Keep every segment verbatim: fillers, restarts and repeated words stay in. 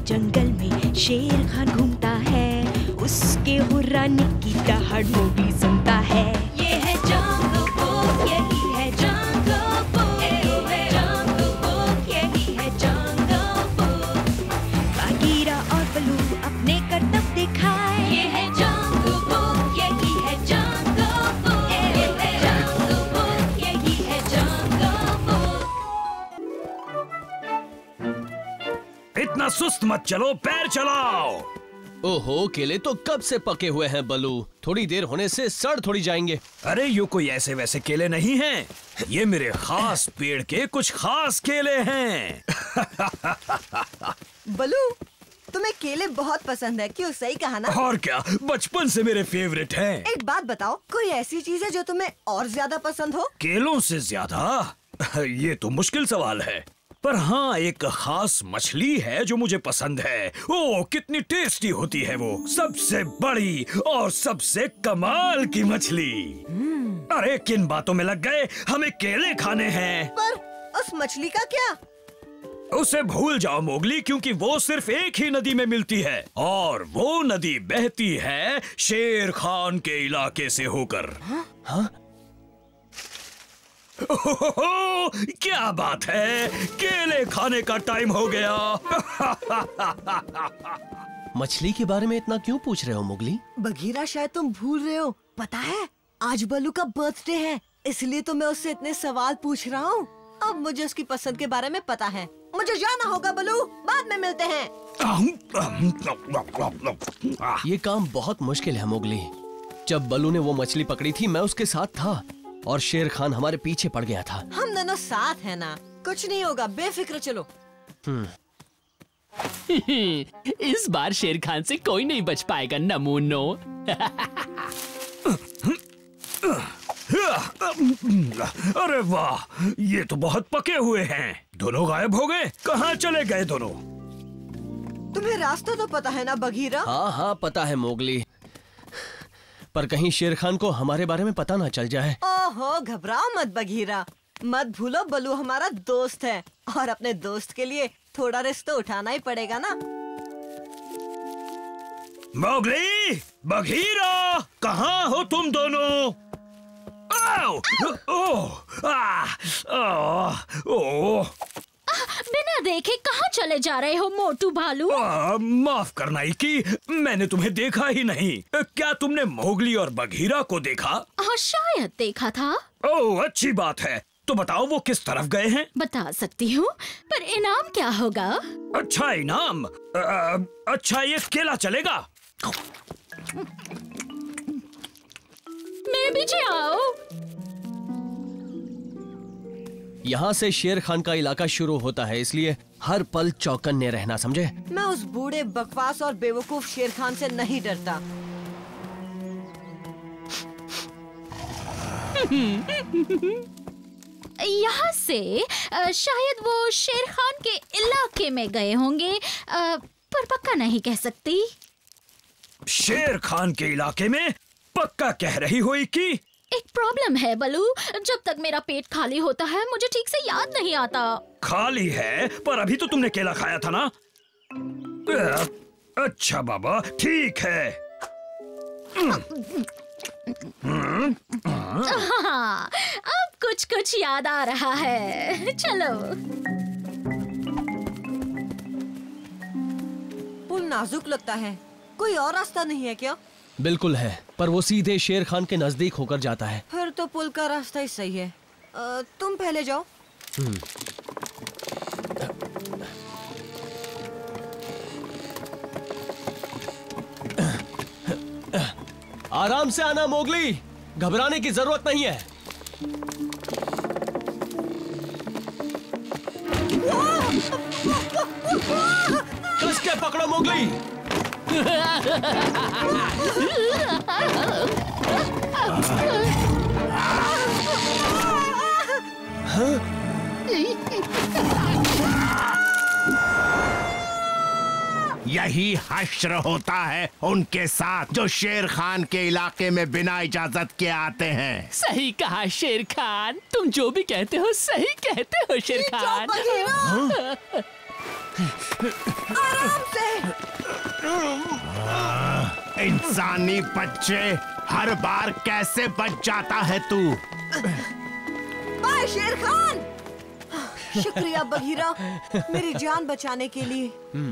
जंगल में शेर खान घूमता है, उसके हुर्राने की दहाड़ वो भी सुनता है। ये है जंगल बुक, यही है जंगल बुक, जंगल बुक, यही है जंगल बुक। बागीरा और बलू अपने करतब दिखाए, ये है जंगल बुक, यही है जंगल बुक, जंगल बुक, यही है जंगल बुक। इतना सुस्त मत चलो, पैर चलाओ। ओहो, केले तो कब से पके हुए हैं बलू, थोड़ी देर होने से सड़ थोड़ी जाएंगे। अरे ये कोई ऐसे वैसे केले नहीं हैं, ये मेरे खास पेड़ के कुछ खास केले हैं। बलू, तुम्हें केले बहुत पसंद है, क्यों? सही कहा ना? और क्या, बचपन से मेरे फेवरेट हैं। एक बात बताओ, कोई ऐसी चीज है जो तुम्हें और ज्यादा पसंद हो? केलों से ज्यादा? ये तो मुश्किल सवाल है, पर हाँ, एक खास मछली है जो मुझे पसंद है। ओह, कितनी टेस्टी होती है वो, सबसे बड़ी और सबसे कमाल की मछली। अरे किन बातों में लग गए, हमें केले खाने हैं। पर उस मछली का क्या? उसे भूल जाओ मोगली, क्योंकि वो सिर्फ एक ही नदी में मिलती है, और वो नदी बहती है शेर खान के इलाके से होकर। हाँ? हाँ? ओहो, क्या बात है, केले खाने का टाइम हो गया। मछली के बारे में इतना क्यों पूछ रहे हो मोगली? बघीरा, शायद तुम भूल रहे हो, पता है आज बलू का बर्थडे है, इसलिए तो मैं उससे इतने सवाल पूछ रहा हूँ। अब मुझे उसकी पसंद के बारे में पता है। मुझे जाना होगा बलू, बाद में मिलते हैं। ये काम बहुत मुश्किल है मोगली। जब बलू ने वो मछली पकड़ी थी, मैं उसके साथ था और शेर खान हमारे पीछे पड़ गया था। हम दोनों साथ हैं ना, कुछ नहीं होगा, बेफिक्र चलो। इस बार शेर खान से कोई नहीं बच पाएगा नमूनो। अरे वाह, ये तो बहुत पके हुए हैं। दोनों गायब हो गए, कहाँ चले गए दोनों? तुम्हें रास्ता तो पता है ना बघीरा? हाँ हाँ पता है मोगली, पर कहीं शेर खान को हमारे बारे में पता ना चल जाए। ओहो, घबराओ मत बघीरा, मत भूलो बलू हमारा दोस्त है, और अपने दोस्त के लिए थोड़ा रिस्क तो उठाना ही पड़ेगा ना। मोगली, बघीरा, कहाँ हो तुम दोनों? ओह, ओह, आह, ओह, ओह। बिना देखे कहाँ चले जा रहे हो मोटू भालू? आ, माफ करना इकी, मैंने तुम्हें देखा ही नहीं। क्या तुमने मोगली और बघीरा को देखा? हाँ, शायद देखा था। ओह, अच्छी बात है, तो बताओ वो किस तरफ गए हैं? बता सकती हूँ, पर इनाम क्या होगा? अच्छा इनाम? आ, अच्छा ये केला चलेगा? मेरे पीछे आओ। यहाँ से शेर खान का इलाका शुरू होता है, इसलिए हर पल चौकन्ने रहना, समझे? मैं उस बूढ़े बकवास और बेवकूफ शेर खान से नहीं डरता। यहाँ से आ, शायद वो शेर खान के इलाके में गए होंगे, आ, पर पक्का नहीं कह सकती। शेर खान के इलाके में पक्का कह रही हो इकी? एक प्रॉब्लम है बलू, जब तक मेरा पेट खाली होता है मुझे ठीक से याद नहीं आता। खाली है, पर अभी तो तुमने केला खाया था ना? अच्छा बाबा, ठीक है। हाँ, अब कुछ कुछ याद आ रहा है। चलो। पुल नाजुक लगता है, कोई और रास्ता नहीं है क्या? बिल्कुल है, पर वो सीधे शेर खान के नजदीक होकर जाता है। फिर तो पुल का रास्ता ही सही है। आ, तुम पहले जाओ। आराम से आना मोगली, घबराने की जरूरत नहीं है। कस के पकड़ो मोगली। यही हश्र होता है उनके साथ जो शेर खान के इलाके में बिना इजाजत के आते हैं। सही कहा शेर खान, तुम जो भी कहते हो सही कहते हो शेर खान। आराम से। इंसानी बच्चे, हर बार कैसे बच जाता है तू? बाय शेर खान। शुक्रिया बघीरा, मेरी जान बचाने के लिए।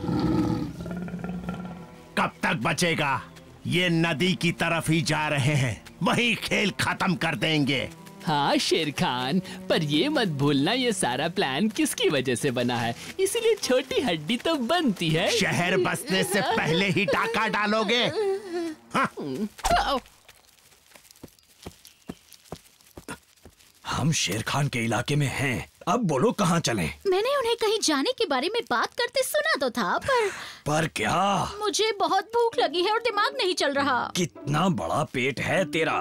कब तक बचेगा? ये नदी की तरफ ही जा रहे हैं, वहीं खेल खत्म कर देंगे। हाँ शेर खान, पर ये मत भूलना ये सारा प्लान किसकी वजह से बना है, इसीलिए छोटी हड्डी तो बनती है। शहर बसने से पहले ही डाका डालोगे? हाँ। हम शेर खान के इलाके में हैं। अब बोलो कहाँ चलें? मैंने उन्हें कहीं जाने के बारे में बात करते सुना तो था, पर पर क्या? मुझे बहुत भूख लगी है और दिमाग नहीं चल रहा। कितना बड़ा पेट है तेरा?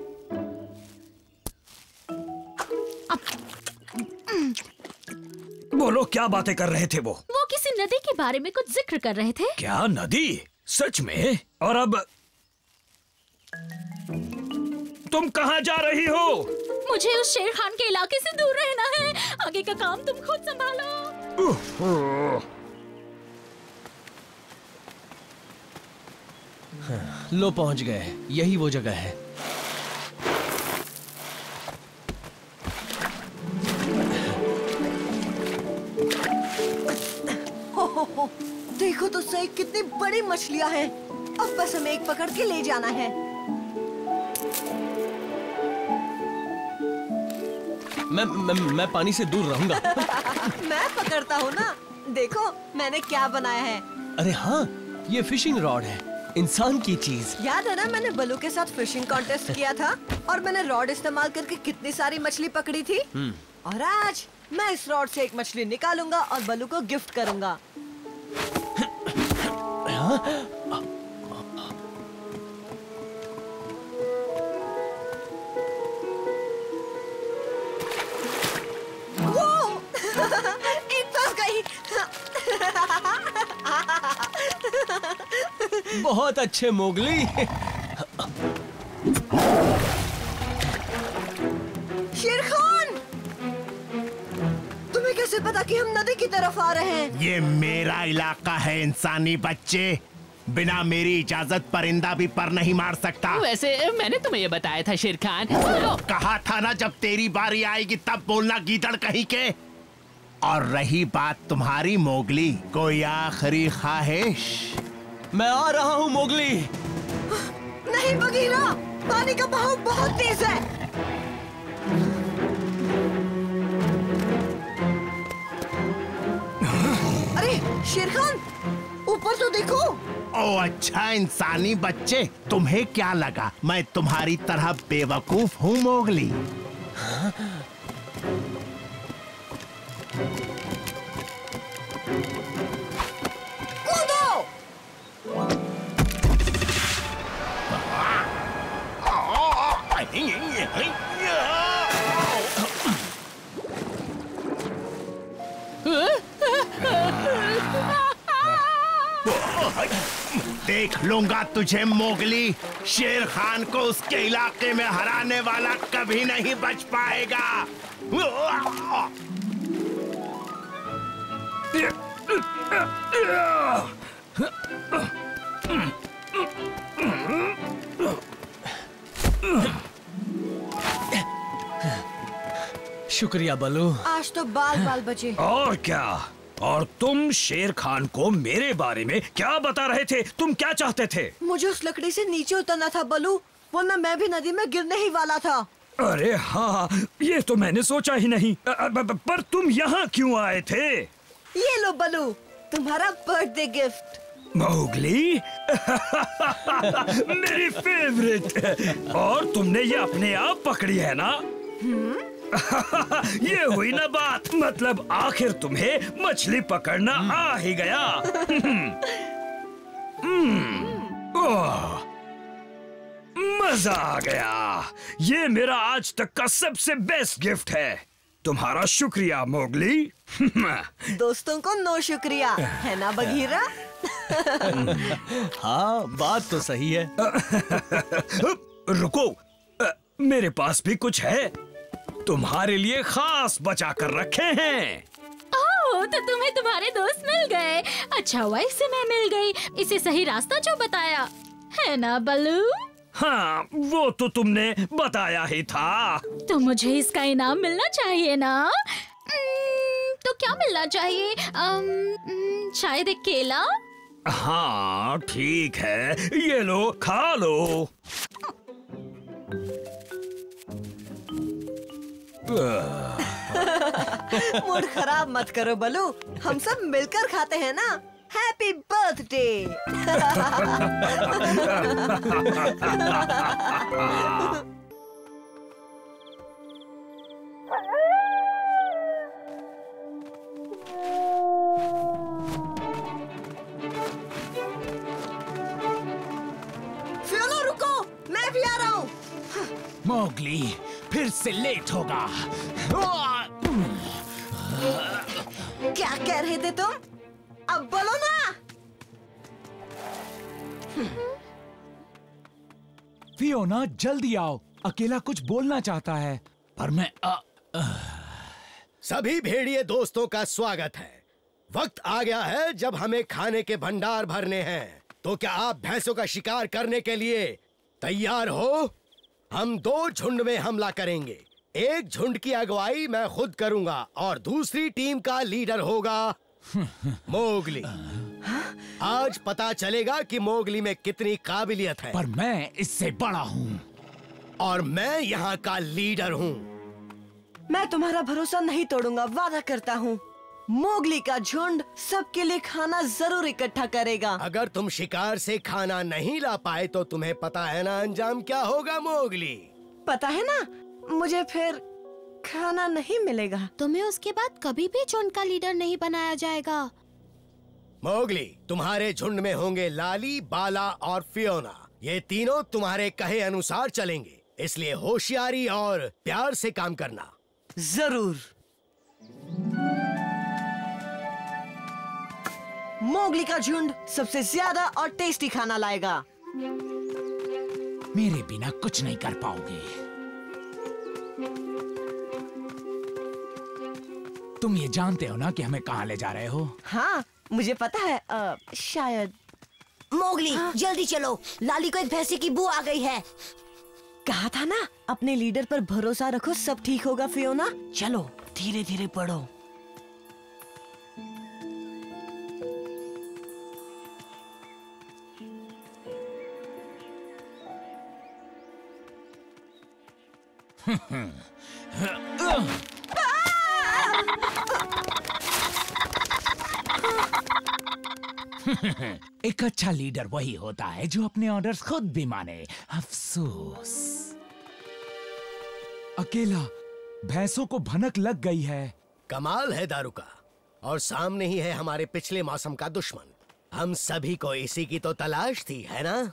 बोलो क्या बातें कर रहे थे वो? वो किसी नदी के बारे में कुछ जिक्र कर रहे थे। क्या नदी? सच में? और अब तुम कहाँ जा रही हो? मुझे उस शेर खान के इलाके से दूर रहना है। आगे का काम तुम खुद संभालो। लो पहुंच गए, यही वो जगह है। हो हो हो, देखो तो सही कितनी बड़ी मछलियां हैं। अब बस हमें एक पकड़ के ले जाना है। मैं मैं, मैं पानी से दूर रहूंगा। मैं पकड़ता हूँ ना। देखो मैंने क्या बनाया है। अरे हाँ, ये फिशिंग रॉड है, इंसान की चीज। याद है ना, मैंने बलू के साथ फिशिंग कॉन्टेस्ट किया था और मैंने रॉड इस्तेमाल करके कितनी सारी मछली पकड़ी थी। और आज मैं इस रॉड से एक मछली निकालूंगा और बलू को गिफ्ट करूंगा। वो एक फंस गई। बहुत अच्छे मोगली। शेर खान, तुम्हें कैसे पता कि हम नदी की तरफ आ रहे हैं? ये मेरा इलाका है इंसानी बच्चे। बिना मेरी इजाजत परिंदा भी पर नहीं मार सकता। वैसे मैंने तुम्हें ये बताया था शेर खान। कहा था ना जब तेरी बारी आएगी तब बोलना, गीदड़ कहीं के। और रही बात तुम्हारी मोगली, कोई आखिरी ख्वाहिश? मैं आ रहा हूँ मोगली। नहीं बगीरा, पानी का बहाव बहुत तेज है। अरे शेर खान, ऊपर तो देखो। ओ अच्छा इंसानी बच्चे, तुम्हें क्या लगा मैं तुम्हारी तरह बेवकूफ हूँ मोगली? कूदो। देख लूंगा तुझे मोगली। शेर खान को उसके इलाके में हराने वाला कभी नहीं बच पाएगा। शुक्रिया बलू। आज तो बाल बाल बचे। और क्या? और तुम शेर खान को मेरे बारे में क्या बता रहे थे? तुम क्या चाहते थे? मुझे उस लकड़ी से नीचे उतरना था बलू, वरना मैं भी नदी में गिरने ही वाला था। अरे हाँ, ये तो मैंने सोचा ही नहीं। अ, अ, ब- पर तुम यहाँ क्यों आए थे? ये लो बलू, तुम्हारा बर्थडे गिफ्ट। मोगली मेरी फेवरेट। और तुमने ये अपने आप पकड़ी है ना? ये हुई ना बात। मतलब आखिर तुम्हें मछली पकड़ना आ ही गया। ओह, मजा आ गया। ये मेरा आज तक का सबसे बेस्ट गिफ्ट है। तुम्हारा शुक्रिया मोगली। दोस्तों को नो शुक्रिया, है ना बघीरा? हाँ, बात तो सही है। रुको, अ, मेरे पास भी कुछ है। तुम्हारे लिए खास बचा कर रखे हैं। ओह, ओह, तो तुम्हें तुम्हारे दोस्त मिल गए। अच्छा हुआ इससे मैं मिल गई, इसे सही रास्ता जो बताया है ना बल्लू। हाँ, वो तो तुमने बताया ही था। तो मुझे इसका इनाम मिलना चाहिए ना। hmm, तो क्या मिलना चाहिए? um, hmm, शायद एक केला। हाँ ठीक है, ये लो, खा लो। मूड खराब मत करो बलू, हम सब मिलकर खाते हैं ना। Happy birthday. फियोना रुको, मैं भी आ रहा हूँ। मोगली, फिर से लेट होगा। क्या कह रहे थे तुम? अब बोलो ना। फियोना जल्दी आओ, अकेला कुछ बोलना चाहता है। पर मैं आ, आ... सभी भेड़िए दोस्तों का स्वागत है। वक्त आ गया है जब हमें खाने के भंडार भरने हैं। तो क्या आप भैंसों का शिकार करने के लिए तैयार हो? हम दो झुंड में हमला करेंगे। एक झुंड की अगुवाई मैं खुद करूंगा और दूसरी टीम का लीडर होगा मोगली। आज पता चलेगा कि मोगली में कितनी काबिलियत है। पर मैं इससे बड़ा हूँ और मैं यहाँ का लीडर हूँ। मैं तुम्हारा भरोसा नहीं तोड़ूंगा, वादा करता हूँ। मोगली का झुंड सबके लिए खाना जरूर इकट्ठा करेगा। अगर तुम शिकार से खाना नहीं ला पाए तो तुम्हें पता है ना अंजाम क्या होगा मोगली? पता है ना, मुझे फिर खाना नहीं मिलेगा। तुम्हें उसके बाद कभी भी झुंड का लीडर नहीं बनाया जाएगा। मोगली, तुम्हारे झुंड में होंगे लाली, बाला और फियोना। ये तीनों तुम्हारे कहे अनुसार चलेंगे, इसलिए होशियारी और प्यार से काम करना। जरूर। मोगली का झुंड सबसे ज्यादा और टेस्टी खाना लाएगा। मेरे बिना कुछ नहीं कर पाओगे। तुम ये जानते हो ना कि हमें कहाँ ले जा रहे हो? हाँ, मुझे पता है। आ, शायद। मोगली, हाँ? जल्दी चलो, लाली को एक भैंसे की बू आ गई है। कहा था ना, अपने लीडर पर भरोसा रखो, सब ठीक होगा फियोना। चलो धीरे धीरे पढ़ो। एक अच्छा लीडर वही होता है जो अपने ऑर्डर्स खुद भी माने। अफसोस। अकेला, भैंसों को भनक लग गई है। कमाल है दारुका, और सामने ही है हमारे पिछले मौसम का दुश्मन। हम सभी को इसी की तो तलाश थी, है ना?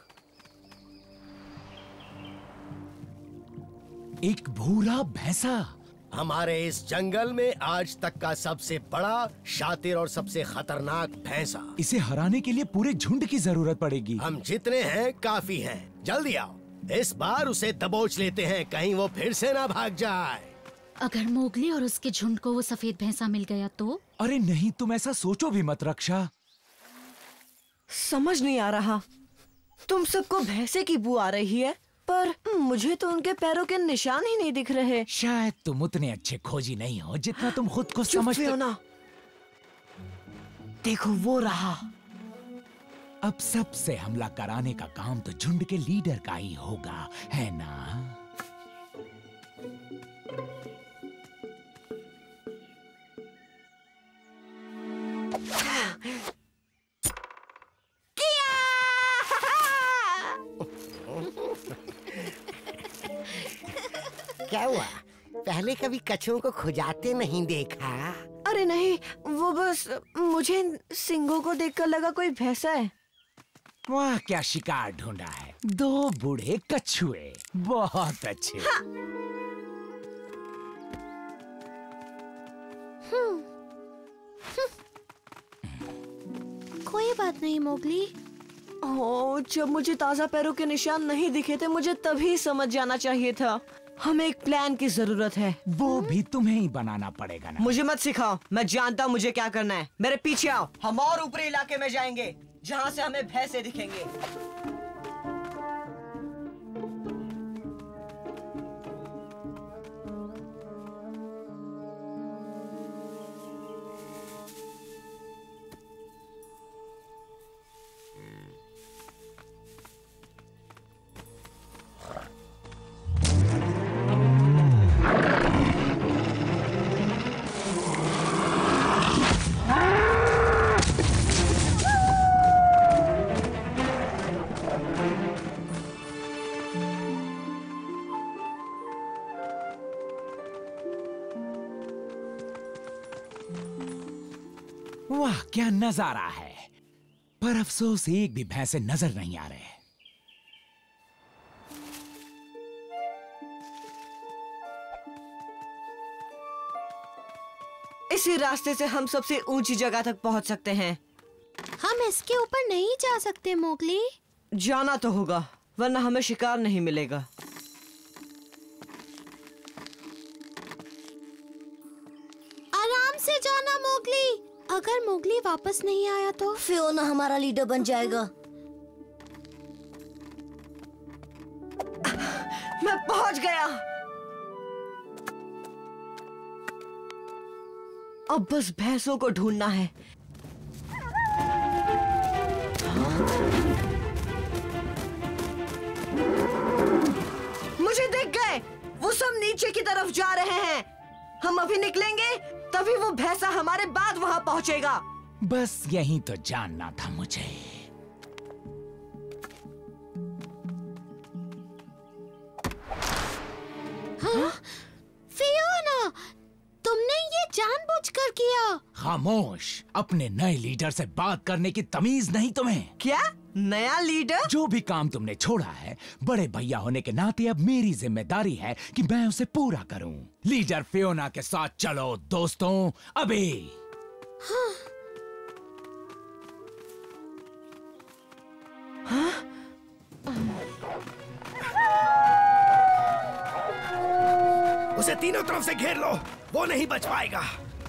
एक भूरा भैंसा। हमारे इस जंगल में आज तक का सबसे बड़ा, शातिर और सबसे खतरनाक भैंसा। इसे हराने के लिए पूरे झुंड की जरूरत पड़ेगी। हम जितने हैं काफी हैं। जल्दी आओ, इस बार उसे दबोच लेते हैं, कहीं वो फिर से ना भाग जाए। अगर मोगली और उसके झुंड को वो सफेद भैंसा मिल गया तो? अरे नहीं, तुम ऐसा सोचो भी मत रक्षा। समझ नहीं आ रहा, तुम सबको भैंसे की बू आ रही है, पर मुझे तो उनके पैरों के निशान ही नहीं दिख रहे। शायद तुम उतने अच्छे खोजी नहीं हो जितना तुम खुद को समझते हो ना। देखो वो रहा। अब सबसे हमला कराने का काम तो झुंड के लीडर का ही होगा, है ना? क्या हुआ? पहले कभी कछुओं को खुजाते नहीं देखा? अरे नहीं, वो बस मुझे सिंगों को देखकर लगा कोई भैंसा है। वाह, क्या शिकार ढूंढा है। दो बूढ़े कछुए, बहुत अच्छे। हाँ। कोई बात नहीं मोगली। ओह, जब मुझे ताजा पैरों के निशान नहीं दिखे थे, मुझे तभी समझ जाना चाहिए था। हमें एक प्लान की जरूरत है। वो भी तुम्हें ही बनाना पड़ेगा ना। मुझे मत सिखाओ, मैं जानता हूँ मुझे क्या करना है। मेरे पीछे आओ, हम और ऊपरी इलाके में जाएंगे जहाँ से हमें भैंसे दिखेंगे। वाह क्या नजारा है, पर अफसोस एक भी भैंसे नजर नहीं आ रहे। इसी रास्ते से हम सबसे ऊंची जगह तक पहुंच सकते हैं। हम इसके ऊपर नहीं जा सकते मोगली। जाना तो होगा, वरना हमें शिकार नहीं मिलेगा। आराम से जाना मोगली। अगर मोगली वापस नहीं आया तो फियोना हमारा लीडर बन जाएगा। मैं पहुंच गया। अब बस भैंसों को ढूंढना है। मुझे दिख गए, वो सब नीचे की तरफ जा रहे हैं। हम अभी निकलेंगे तभी वो भैंसा हमारे बाद वहां पहुंचेगा। बस यही तो जानना था मुझे। हाँ? फियोना, तुमने ये जानबूझकर किया। खामोश, अपने नए लीडर से बात करने की तमीज नहीं तुम्हें? क्या नया लीडर? जो भी काम तुमने छोड़ा है, बड़े भैया होने के नाते अब मेरी जिम्मेदारी है कि मैं उसे पूरा करूं। लीडर फियोना के साथ चलो दोस्तों, अभी। हाँ। हाँ? उसे तीनों तरफ से घेर लो, वो नहीं बच पाएगा।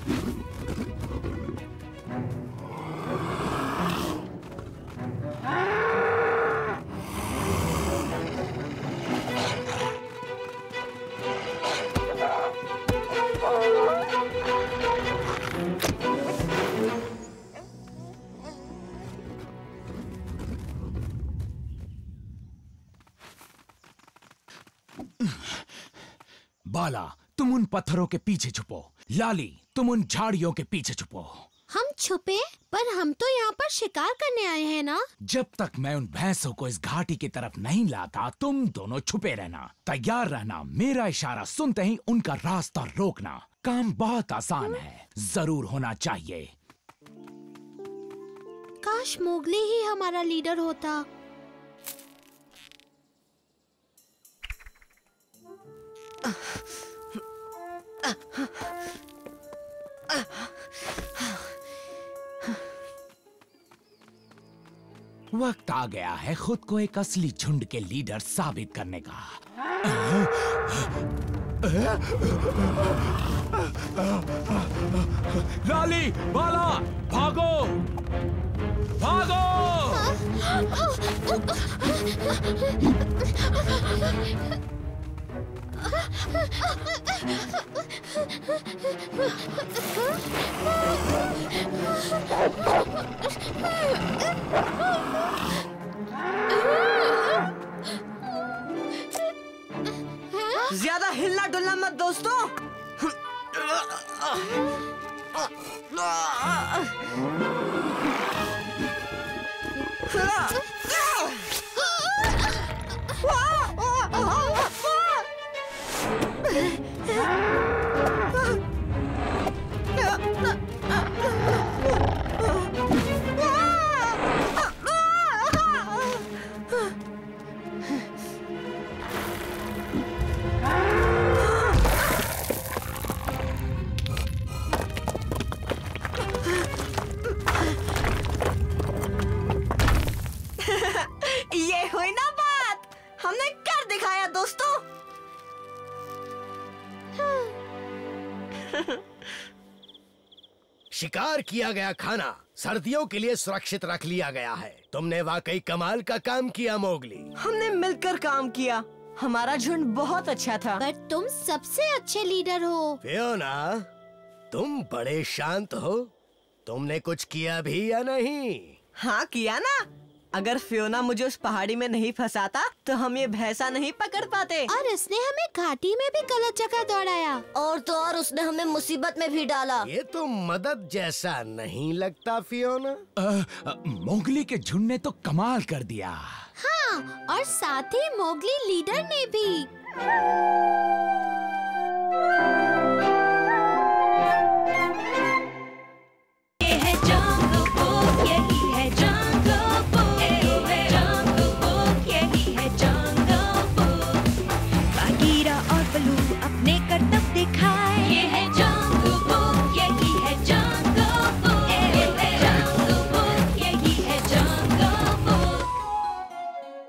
बाला, तुम उन पत्थरों के पीछे छुपो। लाली, तुम उन झाड़ियों के पीछे छुपो। हम छुपे? पर हम तो यहाँ पर शिकार करने आए हैं ना। जब तक मैं उन भैंसों को इस घाटी की तरफ नहीं लाता, तुम दोनों छुपे रहना। तैयार रहना, मेरा इशारा सुनते ही उनका रास्ता रोकना। काम बहुत आसान है, जरूर होना चाहिए। काश मोगली ही हमारा लीडर होता। वक्त आ गया है खुद को एक असली झुंड के लीडर साबित करने का। लाली, बाला, भागो, भागो! ज्यादा हिलना डुलना मत दोस्तों। ये हुई ना बात, हमने कर दिखाया दोस्तों। शिकार किया गया खाना सर्दियों के लिए सुरक्षित रख लिया गया है। तुमने वाकई कमाल का काम किया मोगली। हमने मिलकर काम किया, हमारा झुंड बहुत अच्छा था। पर तुम सबसे अच्छे लीडर हो। फियोना, तुम बड़े शांत हो। तुमने कुछ किया भी या नहीं? हाँ किया ना। अगर फियोना मुझे उस पहाड़ी में नहीं फंसाता तो हम ये भैंसा नहीं पकड़ पाते। और इसने हमें घाटी में भी गलत जगह दौड़ाया। और तो और उसने हमें मुसीबत में भी डाला। ये तो मदद जैसा नहीं लगता फियोना। अ, अ, मोगली के झुंड ने तो कमाल कर दिया। हाँ, और साथ ही मोगली लीडर ने भी।